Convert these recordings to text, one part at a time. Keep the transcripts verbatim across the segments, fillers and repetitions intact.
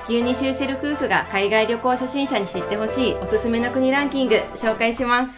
球に周してる夫婦が海外旅行初心者に知ってほしいおすすめの国ランキング紹介します。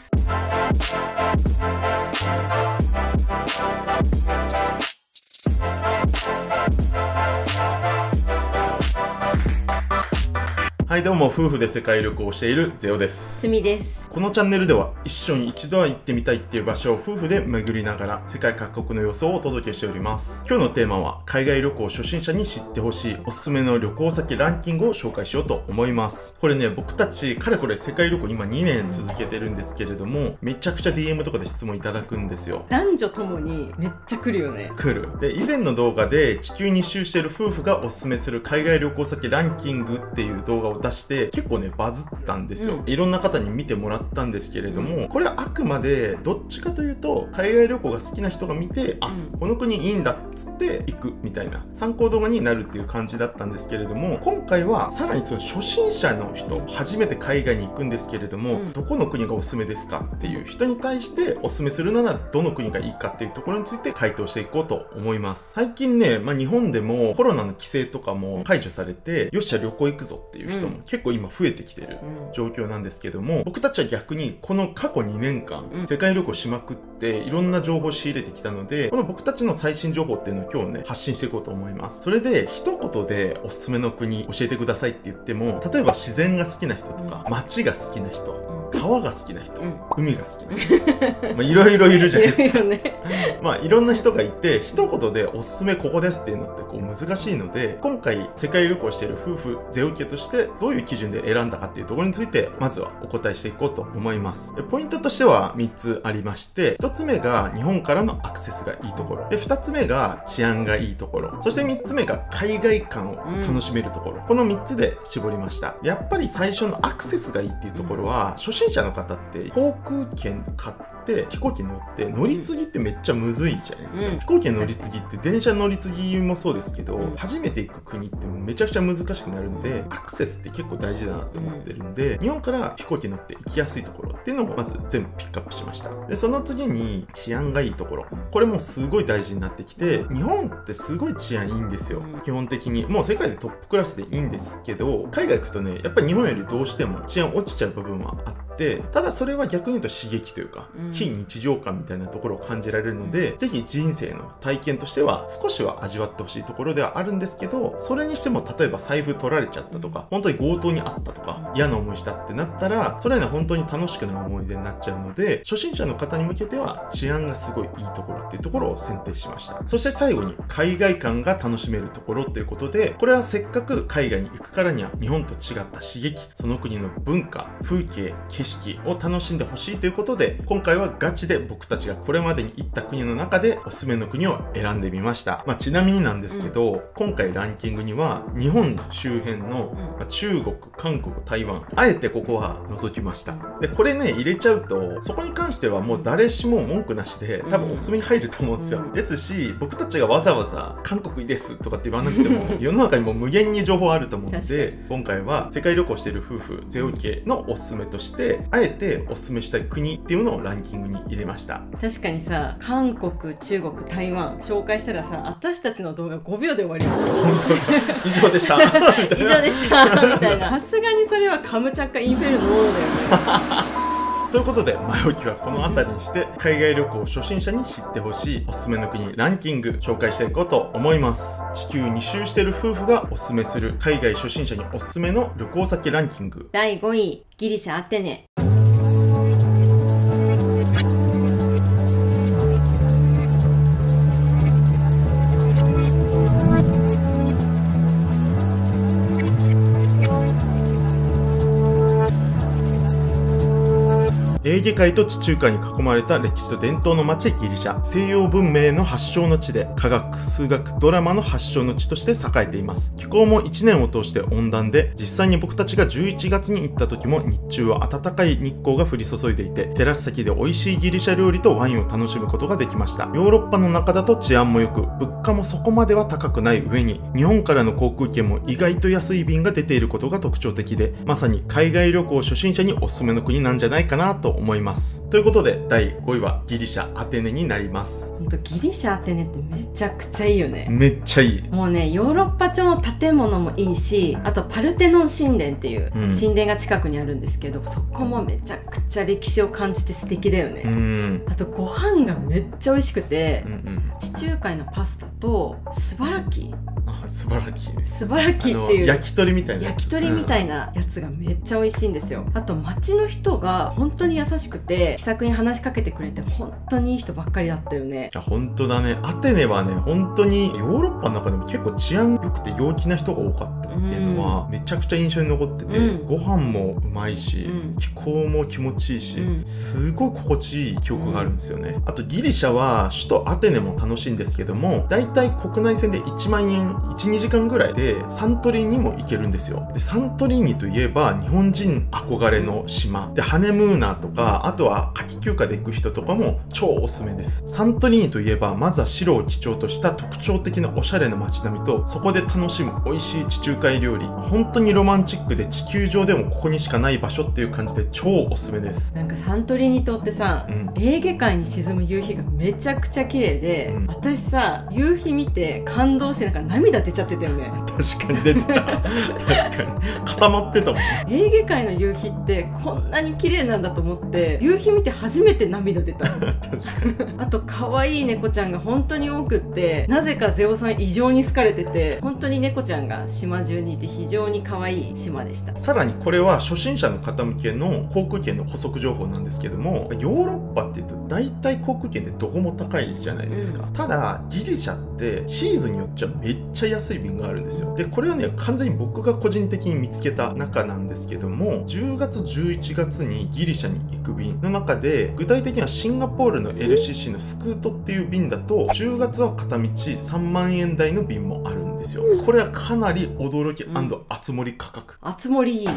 はいどうも、夫婦で世界旅行をしているゼオです。 すみです。 このチャンネルでは一緒に一度は行ってみたいっていう場所を夫婦で巡りながら世界各国の様子をお届けしております。今日のテーマは海外旅行初心者に知ってほしいおすすめの旅行先ランキングを紹介しようと思います。これね、僕たちかれこれ世界旅行今にねん続けてるんですけれども、めちゃくちゃ ディーエム とかで質問いただくんですよ。 男女ともにめっちゃ来るよね。 来る。で、以前の動画で地球に周している夫婦がおすすめする海外旅行先ランキングっていう動画を出して結構ねバズったんですよ、うん、いろんな方に見てもらったんですけれども、うん、これはあくまでどっちかというと海外旅行が好きな人が見て、うん、あ、この国いいんだっつって行くみたいな参考動画になるっていう感じだったんですけれども、今回はさらにその初心者の人、初めて海外に行くんですけれども、うん、どこの国がおすすめですかっていう人に対しておすすめするならどの国がいいかっていうところについて回答していこうと思います。最近ね、まあ、日本でもコロナの規制とかも解除されて、よっしゃ旅行行くぞっていう人も結構今増えてきてる状況なんですけども、僕たちは逆にこの過去にねんかん世界旅行しまくっていろんな情報を仕入れてきたので、この僕たちの最新情報っていうのを今日ね発信していこうと思います。それで一言でおすすめの国教えてくださいって言っても、例えば自然が好きな人とか街が好きな人、川が好きな人、うん、海が好きな人、まあいろいろいるじゃないですか。いろいろね、まあいろんな人がいて一言でおすすめここですっていうのってこう難しいので、今回世界旅行している夫婦ゼオ家としてどういう基準で選んだかっていうところについてまずはお答えしていこうと思います。でポイントとしてはみっつありまして、ひとつめが日本からのアクセスがいいところで、ふたつめが治安がいいところ、そしてみっつめが海外感を楽しめるところ、うん、このみっつで絞りました。やっぱり最初のアクセスがいいっていうところは、初心者の方って航空券買って飛行機乗って乗り継ぎってめっちゃむずいじゃないですか、うん、飛行機乗り継ぎって電車乗り継ぎもそうですけど、うん、初めて行く国ってめちゃくちゃ難しくなるんで、アクセスって結構大事だなって思ってるんで、うん、日本から飛行機乗って行きやすいところっていうのをまず全部ピックアップしました。でその次に治安がいいところ、これもすごい大事になってきて、日本ってすごい治安いいんですよ、うん、基本的にもう世界でトップクラスでいいんですけど、海外行くとねやっぱり日本よりどうしても治安落ちちゃう部分はあって、ただそれは逆に言うと刺激というか、うん、非日常感みたいなところを感じられるので、うん、ぜひ人生の体験としては少しは味わってほしいところではあるんですけど、それにしても例えば財布取られちゃったとか、本当に強盗にあったとか、嫌な思いしたってなったら、それは本当に楽しくない思い出になっちゃうので、初心者の方に向けては治安がすごいいいところっていうところを選定しました。そして最後に海外感が楽しめるところっていうことで、これはせっかく海外に行くからには日本と違った刺激、その国の文化、風景、景色を楽しんでほしいということで、今回はガチで僕たちがこれまでに行った国の中でおすすめの国を選んでみました。まあ、ちなみになんですけど、うん、今回ランキングには日本周辺の、まあ、中国、韓国、台湾、あえてここは除きました。でこれね入れちゃうと、そこに関してはもう誰しも文句なしで多分おすすめに入ると思うんですよ、うん、ですし僕たちがわざわざ韓国いいですとかって言わなくても世の中にも無限に情報あると思うので、今回は世界旅行している夫婦ゼオ家のおすすめとしてあえておすすめしたい国っていうのをランキングに入れました。 確かにさ、韓国、中国、台湾紹介したらさ、私たちの動画ごびょうで終わりよ。 本当だ。以上でした以上でしたみたいな。さすがにそれはカムチャッカインフェルノだよねということで前置きはこの辺りにして、海外旅行初心者に知ってほしいおすすめの国ランキング紹介していこうと思います。地球に周している夫婦がおすすめする海外初心者におすすめの旅行先ランキングだいごい、ギリシャアテネ。 エーゲ海と地中海に囲まれた歴史と伝統の街ギリシャ。西洋文明の発祥の地で、科学、数学、ドラマの発祥の地として栄えています。気候もいちねんを通して温暖で、実際に僕たちがじゅういちがつに行った時も日中は暖かい日光が降り注いでいて、テラス席で美味しいギリシャ料理とワインを楽しむことができました。ヨーロッパの中だと治安も良く、物価もそこまでは高くない上に、日本からの航空券も意外と安い便が出ていることが特徴的で、まさに海外旅行初心者におすすめの国なんじゃないかなと思います。 思います。ということでだいごいはギリシャアテネになります。 ほんとギリシャアテネってめちゃくちゃいいよね。 めっちゃいい。 もうね、ヨーロッパ調の建物もいいし、あとパルテノン神殿っていう神殿が近くにあるんですけど、うん、そこもめちゃくちゃ歴史を感じて素敵だよね。うん、あとご飯がめっちゃ美味しくて、うんうん、地中海のパスタとスバラキあ、スバラキスバラキっていう焼き鳥みたいな焼き鳥みたいなやつがめっちゃ美味しいんですよ。あと街の人が本当に優しくて気さくに話しかけてくれて、本当にいい人ばっかりだったよね。 いや本当だね。アテネはね、本当にヨーロッパの中でも結構治安良くて陽気な人が多かったっていうのはめちゃくちゃ印象に残ってて、うん、ご飯もうまいし、うん、気候も気持ちいいし、うん、すごい心地いい記憶があるんですよね。あとギリシャは首都アテネも楽しいんですけども、だいたい国内線でいちまんえんいち、にじかんぐらいでサントリーニも行けるんですよ。でサントリーニといえば日本人憧れの島で、ハネムーナーとか、あとは夏季休暇で行く人とかも超おすすめです。サントリーニといえばまずは白を基調とした特徴的なおしゃれな街並みと、そこで楽しむ美味しい地中海料理、本当にロマンチックで地球上でもここにしかない場所っていう感じで超おすすめです。 なんかサントリーニ島ってさ、うん、エーゲ海に沈む夕日がめちゃくちゃ綺麗で、うん、私さ夕日見て感動してなんか涙出ちゃってたよね。 確かに出てた確かに固まってたもん。 エーゲ海の夕日ってこんなに綺麗なんだと思って夕日見て初めて涙出た確かにあと可愛い猫ちゃんが本当に多くって、なぜかゼオさん異常に好かれてて、本当に猫ちゃんが島中にいて非常に可愛い島でした。 さらにこれは初心者の方向けの航空券の補足情報なんですけども、ヨーロッパっていうと大体航空券ってどこも高いじゃないですか、うん、ただギリシャってシーズンによっちゃめっちゃ安い便があるんですよ。でこれはね、完全に僕が個人的に見つけた中なんですけども、じゅうがつじゅういちがつにギリシャに行く便の中で、具体的にはシンガポールの エルシーシー のスクートっていう便だとじゅうがつは片道さんまんえん台の便もあるんですよ。これはかなり驚き&熱盛価格。 熱盛いい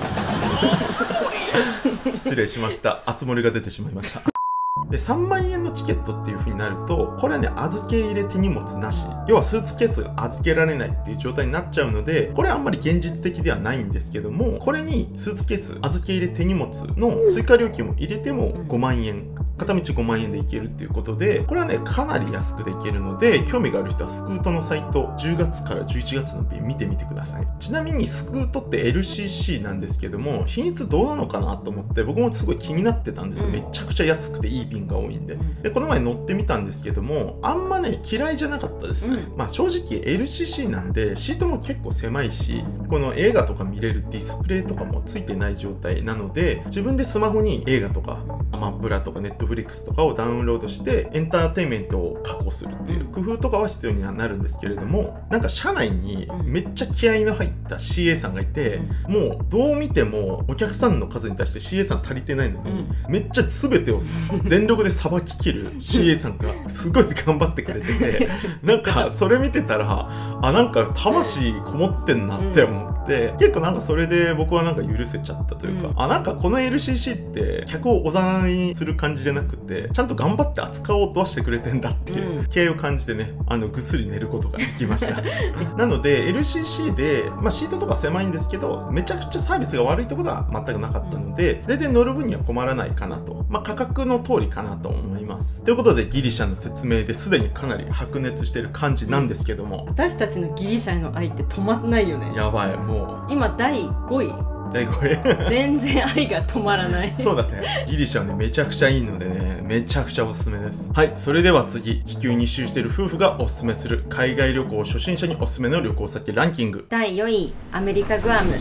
失礼しました。熱盛が出てしまいましたでさんまんえんのチケットっていう風になると、これはね、預け入れ手荷物なし、要はスーツケースが預けられないっていう状態になっちゃうので、これはあんまり現実的ではないんですけども、これにスーツケース預け入れ手荷物の追加料金を入れてもごまんえん、片道ごまんえんで行けるっていうことで、これはね、かなり安くで行けるので、興味がある人はスクートのサイトじゅうがつからじゅういちがつの便見てみてください。ちなみにスクートって エルシーシー なんですけども、品質どうなのかなと思って僕もすごい気になってたんですよ。めちゃくちゃ安くていい便が多いんで。でこの前乗ってみたんですけども、あんまね嫌いじゃなかったですね、うん、まあ正直 エルシーシー なんでシートも結構狭いし、この映画とか見れるディスプレイとかもついてない状態なので、自分でスマホに映画とかアマプラとかネットフリックスとかをダウンロードしてエンターテインメントを確保するっていう工夫とかは必要にはなるんですけれども、なんか車内にめっちゃ気合いの入った シーエー さんがいて、もうどう見てもお客さんの数に対して シーエー さん足りてないのに、めっちゃ全てを全力でさばききるシーエー さんがすごい頑張ってくれてて、なんかそれ見てたら、あ、なんか魂こもってんなって思って、結構なんかそれで僕はなんか許せちゃったというか、あ、なんかこの エルシーシー って客をおざなりにする感じじゃなくて、ちゃんと頑張って扱おうとはしてくれてんだっていう気合を感じてね、あのぐっすり寝ることができましたなので エルシーシー で、まあ、シートとか狭いんですけど、めちゃくちゃサービスが悪いってことは全くなかったので、全然乗る分には困らないかなと、まあ、価格の通りかなと思います。ということでギリシャの説明ですでにかなり白熱してる感じなんですけども、 私たちのギリシャへの愛って止まんないよね。 やばい、もう今だいごいだいごい全然愛が止まらないそうだね、ギリシャはねめちゃくちゃいいのでね、めちゃくちゃおすすめです。はい、それでは次、地球に周している夫婦がおすすめする海外旅行初心者におすすめの旅行先ランキング。 だいよい、アメリカグアム。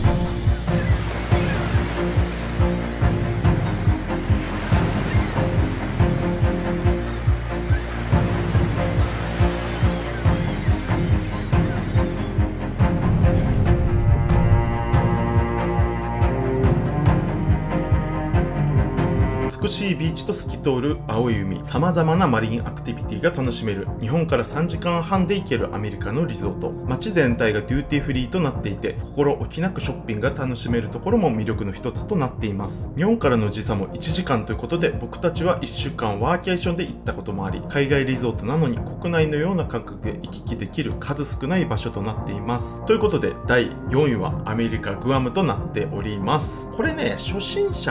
美しいビーチと透き通る青い海、様々なマリンアクティビティが楽しめる日本からさんじかんはんで行けるアメリカのリゾート。街全体がデューティーフリーとなっていて、心置きなくショッピングが楽しめるところも魅力の一つとなっています。日本からの時差もいちじかんということで、僕たちはいっしゅうかんワーケーションで行ったこともあり、海外リゾートなのに国内のような感覚で行き来できる数少ない場所となっています。ということでだいよんいはアメリカグアムとなっております。これね、初心者の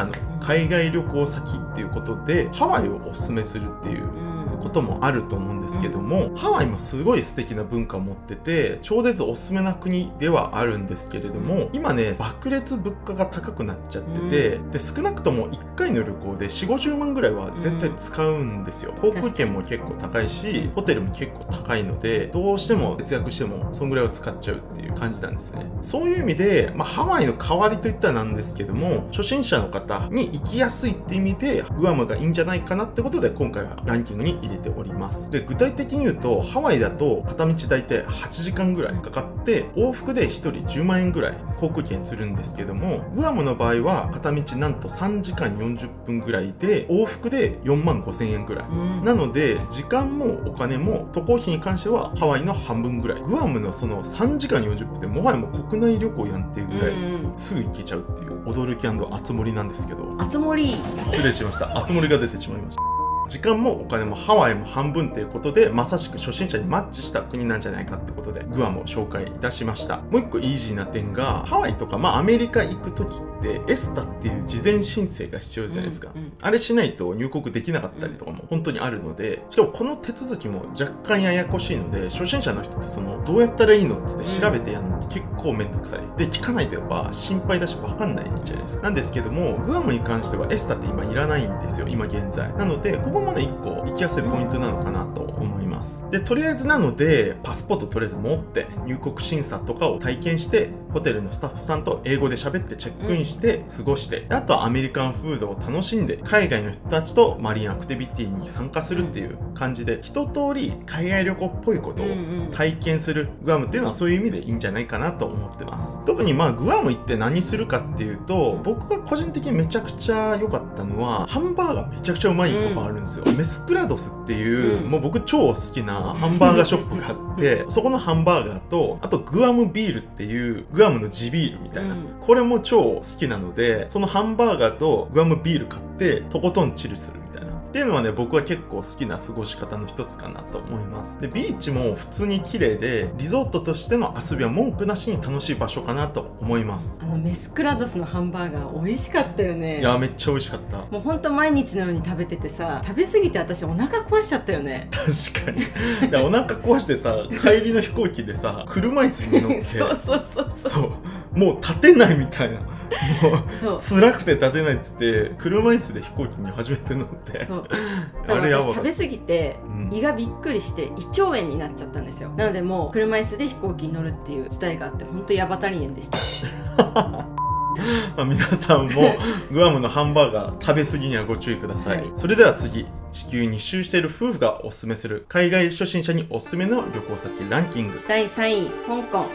海外旅行先っていうことでハワイをおすすめするっていうこともあると思うんですけども、うん、ハワイもすごい素敵な文化を持ってて超絶おすすめな国ではあるんですけれども、うん、今ね爆裂物価が高くなっちゃってて、うん、で少なくともいっかいの旅行でよんじゅうごじゅうまんぐらいは絶対使うんですよ、うん、航空券も結構高いしホテルも結構高いのでどうしても節約してもそんぐらいは使っちゃうっていう感じなんですね。そういう意味で、まあ、ハワイの代わりといったらなんですけども初心者の方に行きやすいって意味でグアムがいいんじゃないかなってことで今回はランキングに入れております。で具体的に言うとハワイだと片道大体はちじかんぐらいかかって往復でひとりじゅうまんえんぐらい航空券するんですけども、グアムの場合は片道なんとさんじかんよんじゅっぷんぐらいで往復でよんまんごせんえんぐらい、うん、なので時間もお金も渡航費に関してはハワイの半分ぐらい。グアムのそのさんじかんよんじゅっぷんでもはやもう国内旅行やんっていうぐらいすぐ行けちゃうっていう驚き&あつ森なんですけど、 あつ森失礼しました。あつ森が出てしまいました。時間もお金もハワイも半分ということでまさしく初心者にマッチした国なんじゃないかってことでグアムを紹介いたしました。もう一個イージーな点がハワイとか、まあ、アメリカ行く時ってエスタっていう事前申請が必要じゃないですか、うんうん、あれしないと入国できなかったりとかも本当にあるので、しかもこの手続きも若干ややこしいので初心者の人ってそのどうやったらいいのっつって調べてやるのって結構めんどくさいで聞かないとやっぱ心配だし分かんないじゃないですか。なんですけどもグアムに関してはエスタって今いらないんですよ今現在。なのでここまでいっこ行きやすいポイントなのかなと思います。でとりあえずなのでパスポートとりあえず持って入国審査とかを体験してホテルのスタッフさんと英語で喋ってチェックインして過ごして、あとはアメリカンフードを楽しんで海外の人たちとマリンアクティビティに参加するっていう感じで一通り海外旅行っぽいことを体験するグアムっていうのはそういう意味でいいんじゃないかなと思ってます。特にまあグアム行って何するかっていうと僕が個人的にめちゃくちゃ良かったのはハンバーガーめちゃくちゃうまいとこあるんですよ、うん、メスクラドスっていう、うん、もう僕超好きなハンバーガーショップがあってそこのハンバーガーとあとグアムビールっていうグアムの地ビールみたいな、うん、これも超好きなのでそのハンバーガーとグアムビール買ってとことんチルするみたいなっていうのはね僕は結構好きな過ごし方の一つかなと思います。でビーチも普通に綺麗でリゾートとしての遊びは文句なしに楽しい場所かなと思います。 あのメスクラドスのハンバーガー美味しかったよね。 いやめっちゃ美味しかった。 もうほんと毎日のように食べててさ食べ過ぎて私お腹壊しちゃったよね。 確かにいやお腹壊してさ帰りの飛行機でさ車椅子に乗ってそうそうそうそうもう立てないみたいなもう辛くて立てないっつって車椅子で飛行機に初めて乗ってそうだから私食べ過ぎて、うん、胃がびっくりして胃腸炎になっちゃったんですよ。なのでもう車椅子で飛行機に乗るっていう事態があって本当ヤバタリエンでしたまあ皆さんもグアムのハンバーガー食べ過ぎにはご注意ください、はい、それでは次地球に周している夫婦がおすすめする海外初心者におすすめの旅行先ランキングだいさんい香港。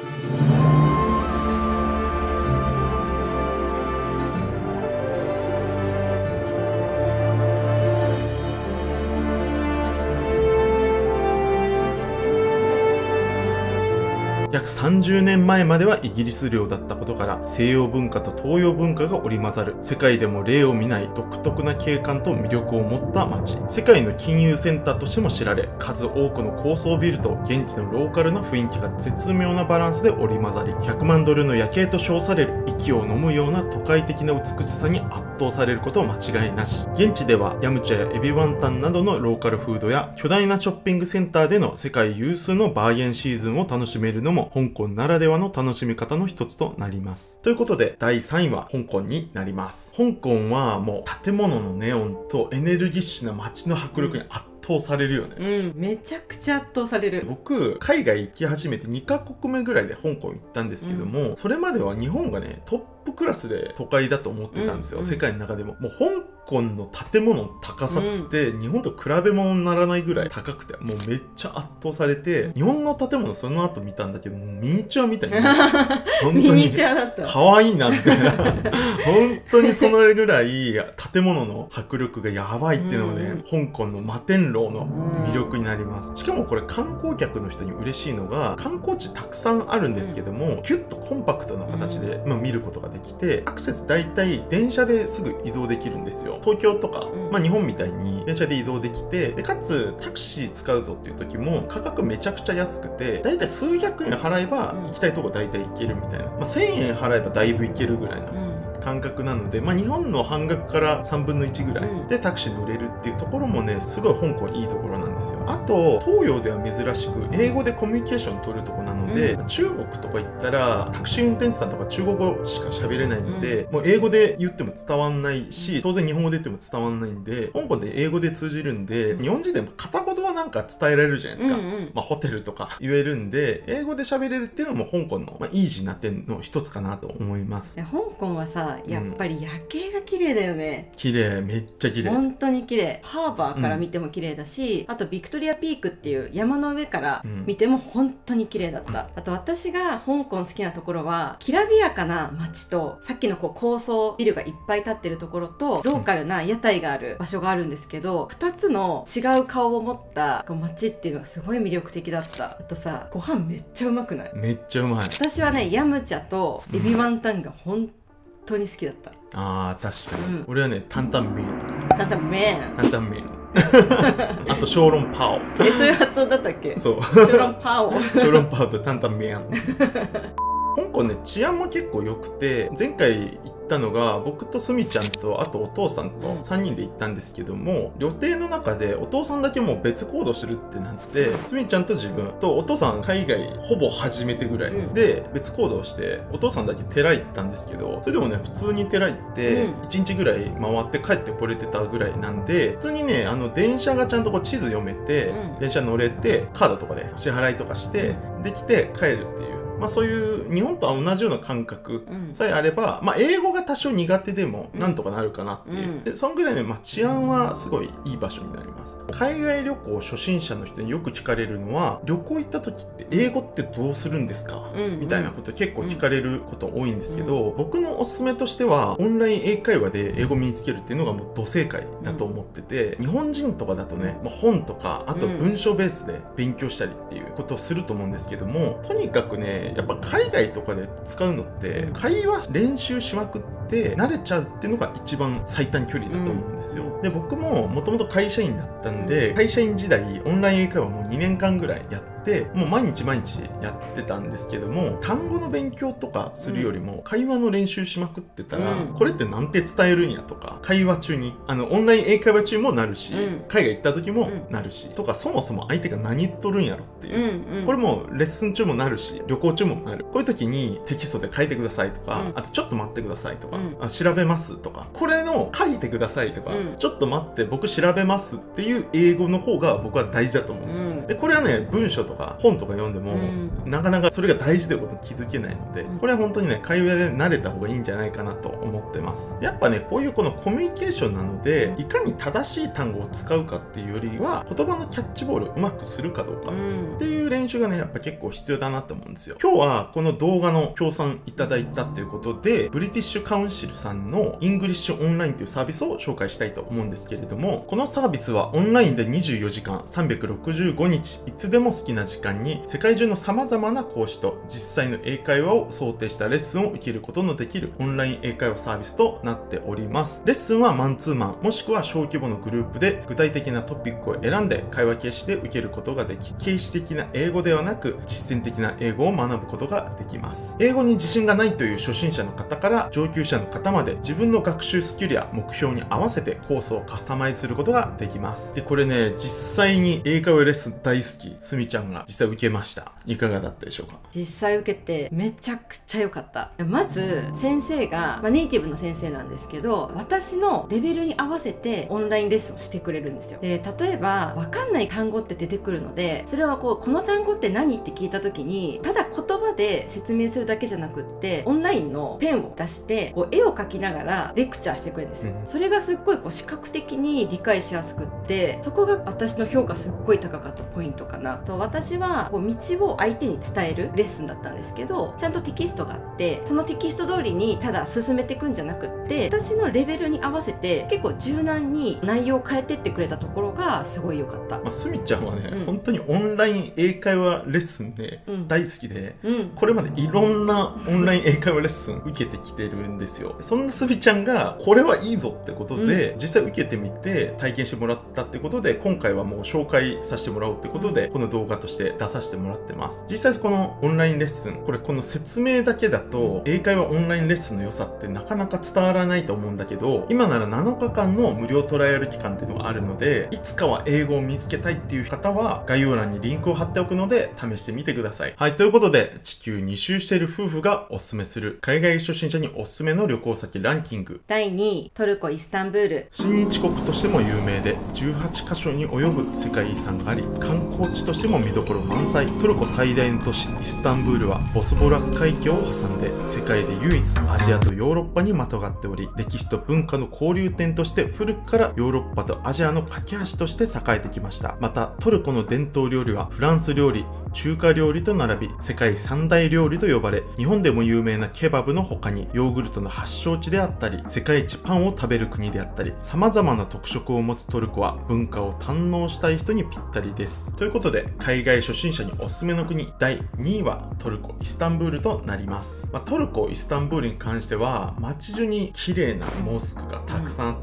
約さんじゅうねんまえまではイギリス領だったことから西洋文化と東洋文化が織り交ざる世界でも例を見ない独特な景観と魅力を持った街。世界の金融センターとしても知られ数多くの高層ビルと現地のローカルな雰囲気が絶妙なバランスで織り交ざりひゃくまんドルの夜景と称される息を飲むような都会的な美しさに圧倒されることは間違いなし。現地ではヤムチャやエビワンタンなどのローカルフードや巨大なショッピングセンターでの世界有数のバーゲンシーズンを楽しめるのも香港ならではの楽しみ方の一つとなります。ということでだいさんいは香港になります。香港はもう建物のネオンとエネルギッシュな街の迫力に圧倒されるよね。 うん、めちゃくちゃ圧倒される。 僕海外行き始めてにカ国目ぐらいで香港行ったんですけども、うん、それまでは日本がねトップクラスで都会だと思ってたんですよ、うん、世界の中でも。もう香港の建物の高さって日本と比べ物にならないぐらい高くてもうめっちゃ圧倒されて、日本の建物その後見たんだけどもうミニチュアみたいな本当にミニチュアだった可愛いなみたいな本当にそのぐらい建物の迫力がやばいっていうのがね、うん、香港の摩天楼の魅力になります。しかもこれ観光客の人に嬉しいのが観光地たくさんあるんですけども、うん、キュッとコンパクトな形で、まあ、見ることができてアクセス大体電車ですぐ移動できるんですよ。 よ。東京とか、うん、まあ日本みたいに電車で移動できて、でかつタクシー使うぞっていう時も価格めちゃくちゃ安くて、だいたい数百円払えば行きたいとこだいたい行けるみたいな、まあ、せんえん払えばだいぶ行けるぐらいな感覚なので、まあ、日本の半額からさんぶんのいちぐらいでタクシー乗れるっていうところもね、すごい香港いいところなんですよ。あと東洋では珍しく英語でコミュニケーション取るとこなので、うん、中国とか行ったらタクシー運転手さんとか中国語しか喋れないので、うん、もう英語で言っても伝わんないし、当然日本語で言っても伝わんないんで、香港で英語で通じるんで、日本人でも片言はなんか伝えられるじゃないですか、うんうん、まあ、ホテルとか言えるんで、英語で喋れるっていうのも香港の、まあ、イージーな点の一つかなと思います。 香港はさ、やっぱり夜景が綺麗だよね。 綺麗、めっちゃ綺麗。 本当に綺麗。ハーバーから見ても綺麗だし、うん、あとビクトリアピークっていう山の上から見ても本当に綺麗だった。うん、あと私が香港好きなところは、きらびやかな街と、さっきのこう高層ビルがいっぱい建ってるところと、ローカルな屋台がある場所があるんですけど、ふたつの違う顔を持った街っていうのがすごい魅力的だった。あとさ、ご飯めっちゃうまくない？ めっちゃうまい。 私はね、ヤムチャとエビワンタンが本当に好きだった。 あー、確かに、うん、俺はね、担々麺担々麺担々麺あと小籠包。 え、そういう発音だったっけ？ そう、 小籠包小籠包と担々麺香港ね、治安も結構良くて、前回行ったのが僕とすみちゃんとあとお父さんとさんにんで行ったんですけども、旅程の中でお父さんだけもう別行動するってなって、すみちゃんと自分とお父さん海外ほぼ初めてぐらいで別行動して、お父さんだけ寺行ったんですけど、それでもね、普通に寺行っていちにちぐらい回って帰ってこれてたぐらいなんで、普通にね、あの電車がちゃんとこう地図読めて、電車乗れてカードとかで支払いとかしてできて帰るっていう、まあ、そういう日本と同じような感覚さえあれば、うん、まあ、英語が多少苦手でもなんとかなるかなっていう、うん、でそのぐらいね、まあ、治安はすごいいい場所になります。海外旅行初心者の人によく聞かれるのは、旅行行った時って英語ってどうするんですか、うん、みたいなこと結構聞かれること多いんですけど、うん、僕のおすすめとしてはオンライン英会話で英語身につけるっていうのがもうド正解だと思ってて、うん、日本人とかだとね、まあ、本とかあと文章ベースで勉強したりっていうことをすると思うんですけども、とにかくね、やっぱ海外とかで使うのって会話練習しまくって慣れちゃうっていうのが一番最短距離だと思うんですよ。で、僕ももともと会社員だったんで、会社員時代オンライン英会話もうにねんかんぐらいやってでもう毎日毎日やってたんですけども、単語の勉強とかするよりも会話の練習しまくってたら、うん、これってなんて伝えるんやとか、会話中にあのオンライン英会話中もなるし、うん、海外行った時もなるし、うん、とか、そもそも相手が何言っとるんやろっていう、うんうん、これもレッスン中もなるし旅行中もなる。こういう時にテキストで書いてくださいとか、うん、あとちょっと待ってくださいとか、うん、あ調べますとか、これの書いてくださいとか、うん、ちょっと待って僕調べますっていう英語の方が僕は大事だと思うんですよ、うん、でこれはね、文章とか本とか読んでも、うん、なかなかそれが大事ということに気づけないので、これは本当にね、会話で慣れた方がいいんじゃないかなと思ってます。やっぱね、こういうこのコミュニケーションなので、いかに正しい単語を使うかっていうよりは、言葉のキャッチボールをうまくするかどうかっていう練習がね、やっぱ結構必要だなと思うんですよ。今日はこの動画の協賛いただいたっていうことで、ブリティッシュカウンシルさんのイングリッシュオンラインというサービスを紹介したいと思うんですけれども、このサービスはオンラインでにじゅうよじかんさんびゃくろくじゅうごにちいつでも好きな時間に世界中の様々な講師と実際の英会話を想定したレッスンを受けることのできるオンライン英会話サービスとなっております。レッスンはマンツーマンもしくは小規模のグループで具体的なトピックを選んで会話形式で受けることができ、形式的な英語ではなく実践的な英語を学ぶことができます。英語に自信がないという初心者の方から上級者の方まで、自分の学習スキルや目標に合わせてコースをカスタマイズすることができます。で、これね、実際に英会話レッスン大好きすみちゃんが実際受けました。いかがだったでしょうか？ 実際受けてめちゃくちゃ良かった。まず先生が、まあ、ネイティブの先生なんですけど、私のレベルに合わせてオンラインレッスンをしてくれるんですよ。で、例えば分かんない単語って出てくるので、それはこう、この単語って何って聞いた時に、ただ言葉で説明するだけじゃなくって、オンラインのペンを出してこう絵を描きながらレクチャーしてくれるんですよ。それがすっごいこう視覚的に理解しやすくって、そこが私の評価すっごい高かったポイントかなと。私はこう道を相手に伝えるレッスンだったんですけど、ちゃんとテキストがあって、そのテキスト通りにただ進めていくんじゃなくって、私のレベルに合わせて結構柔軟に内容を変えてってくれたところがすごい良かった。 まあ、すみちゃんはね、うん、本当にオンライン英会話レッスンで大好きで、うん、 これまでいろんなオンライン英会話レッスン受けてきてるんですよ。そんなすびちゃんがこれはいいぞってことで、うん、実際受けてみて体験してもらったってことで、今回はもう紹介させてもらおうってことでこの動画として出させてもらってます。実際このオンラインレッスン、これこの説明だけだと英会話オンラインレッスンの良さってなかなか伝わらないと思うんだけど、今ならなのかかんの無料トライアル期間っていうのがあるので、いつかは英語を見つけたいっていう方は概要欄にリンクを貼っておくので試してみてください。はい、ということで地球に周している夫婦がおすすめする海外初心者におすすめの旅行先ランキングだいにい、トルコイスタンブール。 親日国としても有名でじゅうはちかしょに及ぶ世界遺産があり、観光地としても見どころ満載。トルコ最大の都市イスタンブールはボスポラス海峡を挟んで世界で唯一アジアとヨーロッパにまたがっており、歴史と文化の交流点として古くからヨーロッパとアジアの架け橋として栄えてきました。またトルコの伝統料理はフランス料理、中華料理と並び世界三大料理と呼ばれ、日本でも有名なケバブの他にヨーグルトの発祥地であったり、世界一パンを食べる国であったり、様々な特色を持つトルコは文化を堪能したい人にぴったりです。ということで海外初心者におすすめの国だいにいはトルコイスタンブールとなります。まあ、トルコイスタンブールに関しては街中に綺麗なモスクがたくさんあって、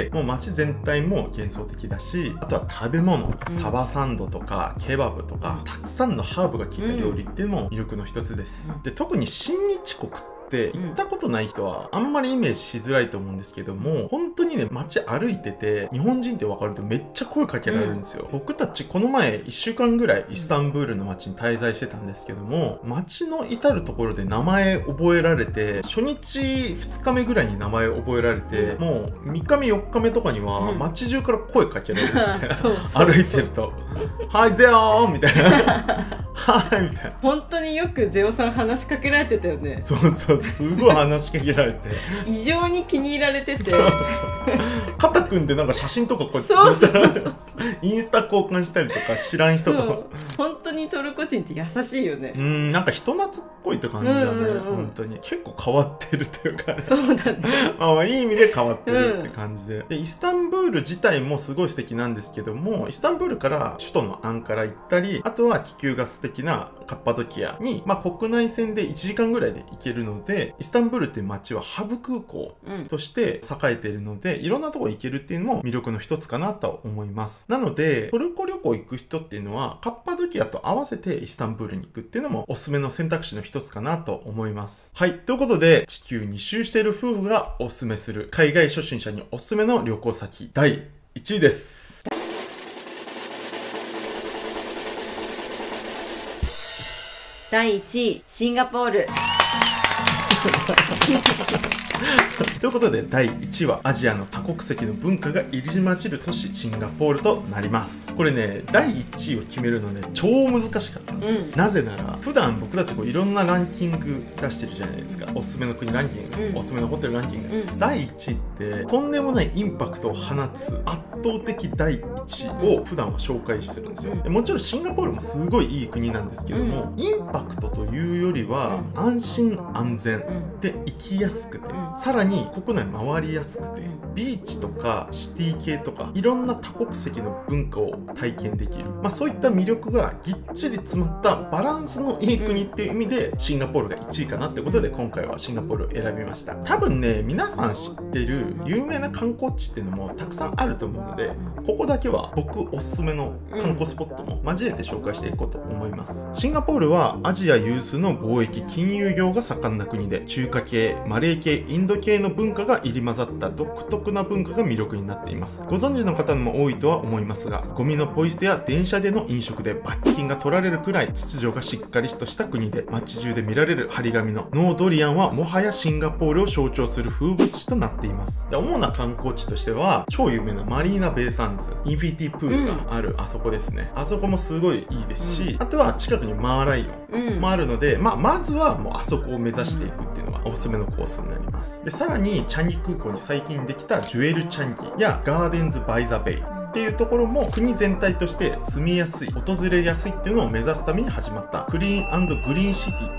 もう街全体も幻想的だし、あとは食べ物、サバサンドとかケバブとか、たくさんのハーブが効いた料理っていうのも魅力の一つです。で、特に親日国って行ったことない人はあんまりイメージしづらいと思うんですけども、本当にね、街歩いてて日本人って分かるとめっちゃ声かけられるんですよ。うん、僕たちこの前いっしゅうかんぐらいイスタンブールの街に滞在してたんですけども、街の至るところで名前覚えられて、初日ふつかめぐらいに名前覚えられて、もうみっかめよっかめとかには街中から声かけられるみたいな、歩いてると「はいゼオー!」みたいな「はい」みたいな。 本当によくゼオさん話しかけられてたよね。 そうそう、すごい話しかけられて異常に気に入られてて、 肩組んでなんか写真とかこうやってそうそうそうそうインスタ交換したりとか、知らん人と本当にトルコ人って優しいよね。 うん、なんか人懐っこいって感じだね、うんうんうん、本当に結構変わってるというか、 そうだねまあ、まあいい意味で変わってるって感じで、うん、でイスタンブール自体もすごい素敵なんですけども、イスタンブールから首都のアンカラ行ったり、あとは気球が素敵なカッパドキアに、まあ、国内線でいちじかんぐらいで行けるので、イスタンブールっていう街はハブ空港として栄えているので、うん、いろんなとこ行けるっていうのも魅力の一つかなと思います。なのでトルコ旅行行く人っていうのはカッパドキアと合わせてイスタンブールに行くっていうのもおすすめの選択肢の一つかなと思います。はい、ということで地球に周している夫婦がおすすめする海外初心者におすすめの旅行先だいいちいです。 だいいちい、シンガポールということでだいいちいはアジアの多国籍の文化が入り混じる都市シンガポールとなります。これね、だいいちいを決めるのね超難しかったんですよ、うん、なぜなら普段僕たちこういろんなランキング出してるじゃないですか。おすすめの国ランキング、うん、おすすめのホテルランキング、うん、だいいちいってとんでもないインパクトを放つ圧倒的だいいちいを普段は紹介してるんですよ。もちろんシンガポールもすごいいい国なんですけども、うん、インパクトというよりは安心安全で行きやすくて、うん、さらに国内回りやすくて、ビーチとかシティ系とかいろんな多国籍の文化を体験できる、まあ、そういった魅力がぎっちり詰まったバランスのいい国っていう意味でシンガポールがいちいかなってことで今回はシンガポールを選びました。多分ね、皆さん知ってる有名な観光地っていうのもたくさんあると思うので、ここだけは僕おすすめの観光スポットも交えて紹介していこうと思います。シンガポールはアジア有数の貿易金融業が盛んな国で、中華系、マレー系、インド系の文化が入り混ざった独特な文化が魅力になっています。ご存知の方も多いとは思いますが、ゴミのポイ捨てや電車での飲食で罰金が取られるくらい秩序がしっかりとした国で、街中で見られる張り紙のノードリアンはもはやシンガポールを象徴する風物詩となっています。で、主な観光地としては超有名なマリーナベイサンズ、インフィニティプールがあるあそこですね、うん、あそこもすごいいいですし、うん、あとは近くにマーライオンもあるので、うん、まあ、まずはもうあそこを目指していくっていうのがおすすめのコースになります。で、さらにチャンギ空港に最近できたジュエルチャンギやガーデンズ・バイ・ザ・ベイっていうところも国全体として住みやすい、訪れやすいっていうのを目指すために始まったクリーン&グリーンシティっていう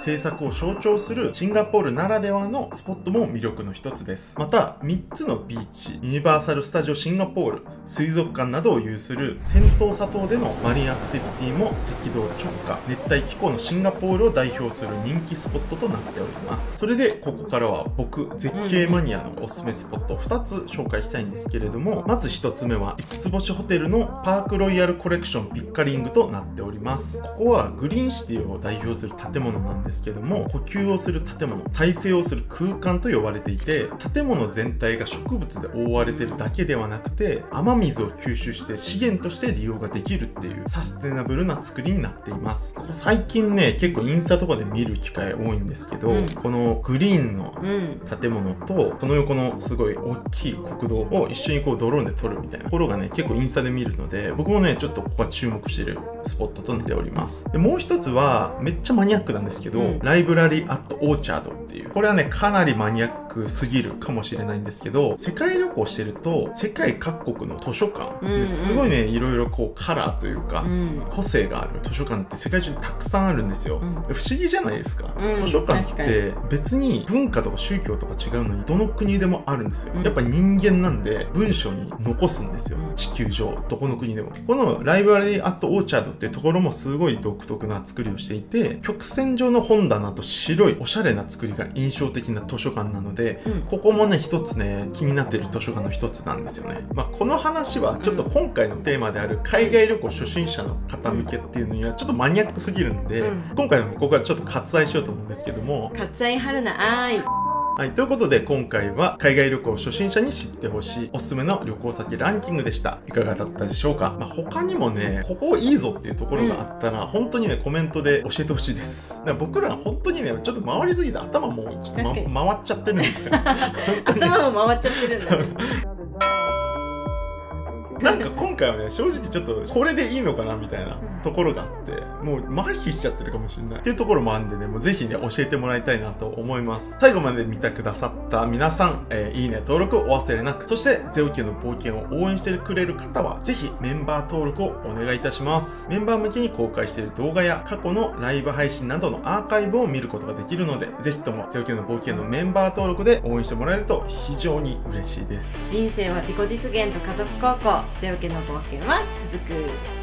制作を象徴するシンガポールならではのスポットも魅力の一つです。またみっつのビーチ、ユニバーサル・スタジオ・シンガポール、水族館などを有するセントーサ島でのマリンアクティビティも赤道直下、熱帯気候のシンガポールを代表する人気スポットとなっております。それでここからは僕絶景マニアのおすすめスポットをふたつ紹介したいんですけれども、まずひとつめはいつつ星ホテルのパークロイヤルコレクションピッカリングとなっております。ここはグリーンシティを代表する建物なんですけども、呼吸をする建物、再生をする空間と呼ばれていて、建物全体が植物で覆われているだけではなくて、雨水を吸収して資源として利用ができるっていうサステナブルな作りになっています。ここ最近ね、結構インスタとかで見る機会多いんですけど、うん、このグリーンの建物とその横のすごい大きい国道を一緒にこうドローンで撮るみたいなところがね、結構インスタで見るので、僕もねちょっとここは注目しているスポットとなっております。でもう一つはめっちゃマニアックなんですけど、うん、ライブラリーアットオーチャードっていう、これはねかなりマニアックすぎるかもしれないんですけど、世界旅行してると世界各国の図書館、うんうん、ですごいねいろいろこうカラーというか、うん、個性がある図書館って世界中にたくさんあるんですよ、うん、不思議じゃないですか、うん、図書館って別に文化とか宗教とか違うのにどの国でもあるんですよ、うん、やっぱ人間なんで文章に残すんですよ、うん、地球上どこの国でも。このライブラリーアットオーチャードっていうところもすごい独特な作りをしていて、曲線状の本棚と白いおしゃれな作りが印象的な図書館なので、うん、ここもね一つね気になっている図書館の一つなんですよね。まあこの話はちょっと今回のテーマである海外旅行初心者の方向けっていうのにはちょっとマニアックすぎるんで、うん、今回のここはちょっと割愛しようと思うんですけども、 割愛春菜あーいはい、ということで今回は海外旅行初心者に知ってほしいおすすめの旅行先ランキングでした。いかがだったでしょうか。まあ、他にもねここいいぞっていうところがあったら、うん、本当にねコメントで教えてほしいです。だから僕ら本当にねちょっと回りすぎて頭もちょっと、ま、回っちゃってるんで頭も回っちゃってるんだねなんか今回はね正直ちょっとこれでいいのかなみたいなところがあって、もう麻痺しちゃってるかもしれないっていうところもあるんでね、もうぜひね教えてもらいたいなと思います。最後まで見てくださった皆さん、えー、いいね登録をお忘れなく。そしてゼオキの冒険を応援してくれる方はぜひメンバー登録をお願いいたします。メンバー向けに公開している動画や過去のライブ配信などのアーカイブを見ることができるので、ぜひともゼオキの冒険のメンバー登録で応援してもらえると非常に嬉しいです。 人生は自己実現と家族孝行、ゼオキの冒険は続く。